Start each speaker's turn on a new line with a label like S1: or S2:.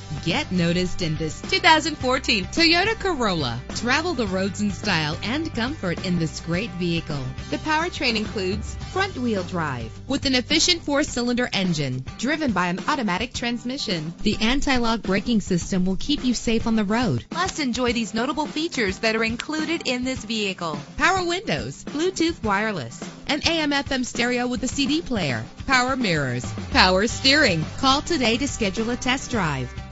S1: Get noticed in this 2014 Toyota Corolla. Travel the roads in style and comfort in this great vehicle. The powertrain includes front-wheel drive with an efficient 4-cylinder engine driven by an automatic transmission. The anti-lock braking system will keep you safe on the road. Plus, enjoy these notable features that are included in this vehicle: power windows, Bluetooth wireless, an AM/FM stereo with a CD player, power mirrors, power steering. Call today to schedule a test drive.